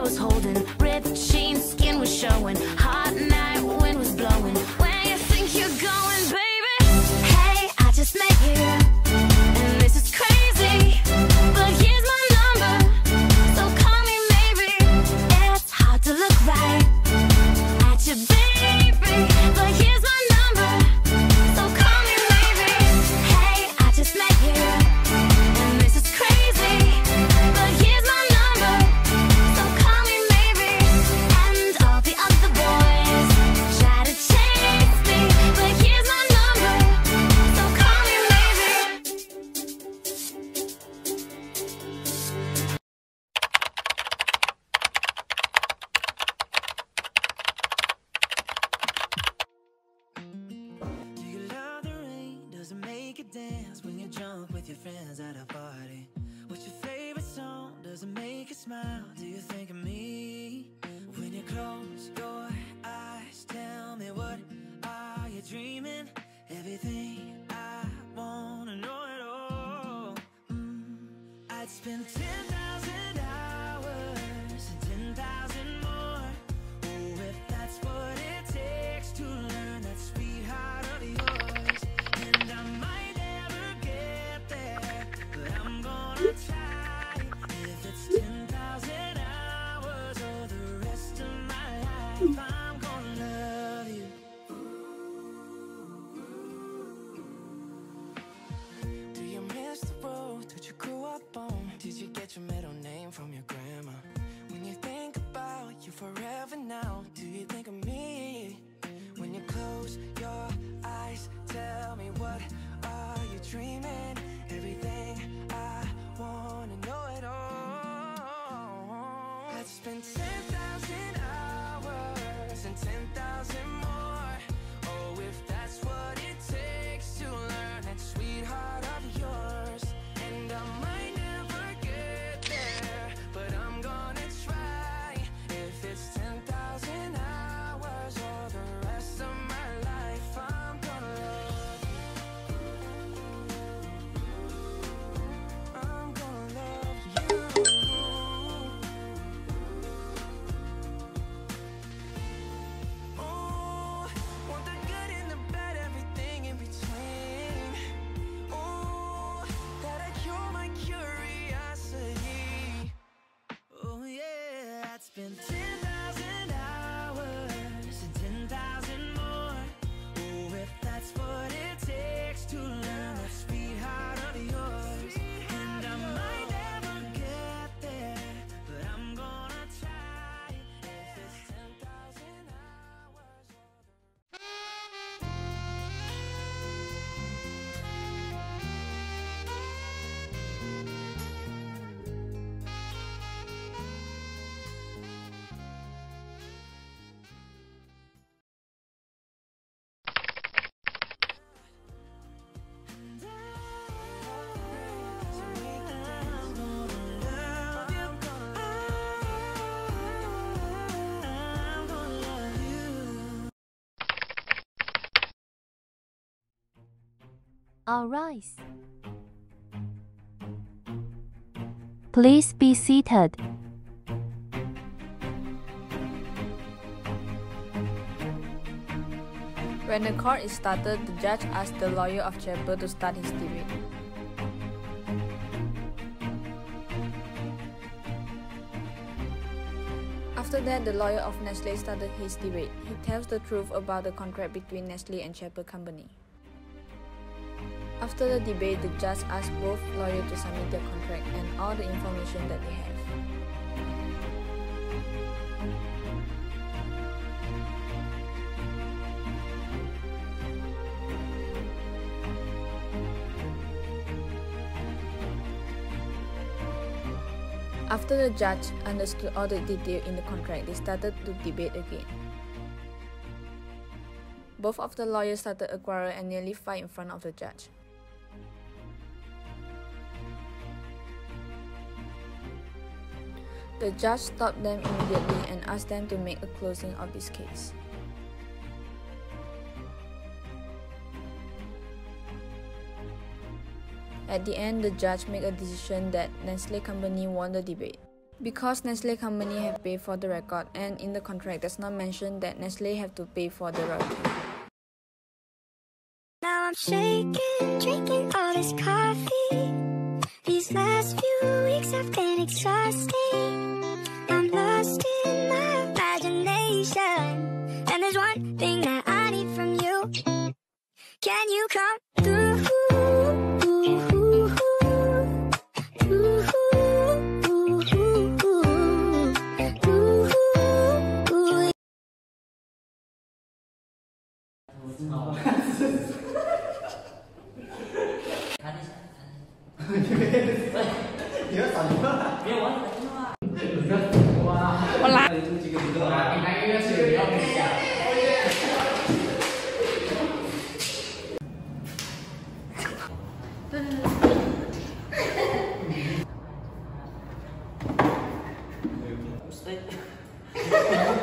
hair was holding, ripped jeans, skin was showing, hot night, wind was blowing. Where you think you're going, baby? Hey, I just met you, and this is crazy, but here's my number, so call me maybe. It's hard to look right at you, baby, but here's my number, so call me maybe. Hey, I just met you, and this is crazy, but here's my number, so call me maybe. And all the other boys try to chase me, but here's my number, so call me maybe. Do you love the rain? Does it make you dance when you're drunk with your friends at a party? What's your favorite song? Does it make you smile? Do you think of me? When you close your eyes, tell me, what are you dreaming? Everything I wanna know it all. I'd spend 10,000 hours and 10,000 more. Oh, if that's what it takes to learn that sweetheart of yours. And I might never get there, but I'm gonna try. If it's 10,000 hours or the rest of my life, I'm gonna love you. Do you miss the road that you grew up on? Did you get your middle name from your grandma? When you think about you forever now, do you think of me? When you close your eyes, tell me, what are you dreaming? Everything I wanna know it all. I'd spend 10,000 hours and 10,000 more. Oh, if that's what it takes to learn that sweetheart of yours. And I might never get there, but I'm gonna try. If it's 10,000 hours or the rest of my life, I'm gonna love you. I'm gonna love you. Oh, want the good and the bad, everything in between. Oh, gotta cure my curiosity. Oh yeah, I'd spend 10,000 hours and 10,000 more. Oh, if that's what it takes to learn that sweetheart of yours. And I might never get there, but I'm gonna try. If it's 10,000 hours or the All rise. Please be seated. When the court is started, the judge asks the lawyer of Chapel to start his debate. After that, the lawyer of Nestle started his debate. He tells the truth about the contract between Nestle and Chapel Company. After the debate, the judge asks both lawyers to submit their contract and all the information that they have. After the judge understood all the details in the contract, they started to debate again. Both of the lawyers started a quarrel and nearly fight in front of the judge. The judge stopped them immediately and asked them to make a closing of this case. At the end, the judge made a decision that Nestle Company won the debate. Because Nestle company have paid for the record, and in the contract does not mention that Nestle have to pay for the royalty. Now I'm shaking, drinking all this coffee. These last few weeks have been exhausting. I'm lost in my imagination, and there's one thing that I need from you. Can you come through? Stay.